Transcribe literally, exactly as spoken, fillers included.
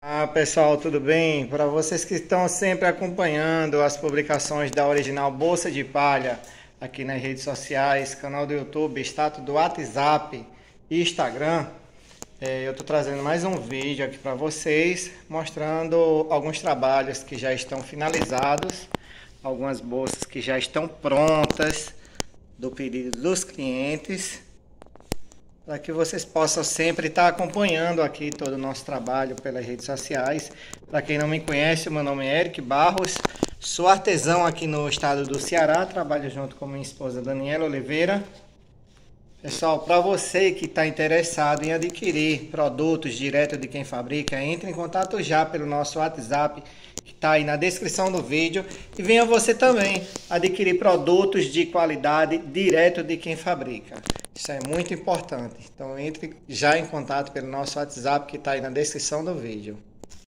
Ah, pessoal, tudo bem? Para vocês que estão sempre acompanhando as publicações da Original Bolsa de Palha aqui nas redes sociais, canal do YouTube, status do WhatsApp e Instagram, é, eu estou trazendo mais um vídeo aqui para vocês, mostrando alguns trabalhos que já estão finalizados, algumas bolsas que já estão prontas do pedido dos clientes, para que vocês possam sempre estar acompanhando aqui todo o nosso trabalho pelas redes sociais. Para quem não me conhece, o meu nome é Eric Barros, sou artesão aqui no estado do Ceará, trabalho junto com minha esposa Daniela Oliveira. Pessoal, para você que está interessado em adquirir produtos direto de quem fabrica, entre em contato já pelo nosso WhatsApp, que está aí na descrição do vídeo, e venha você também adquirir produtos de qualidade direto de quem fabrica. Isso é muito importante. Então entre já em contato pelo nosso WhatsApp que está aí na descrição do vídeo.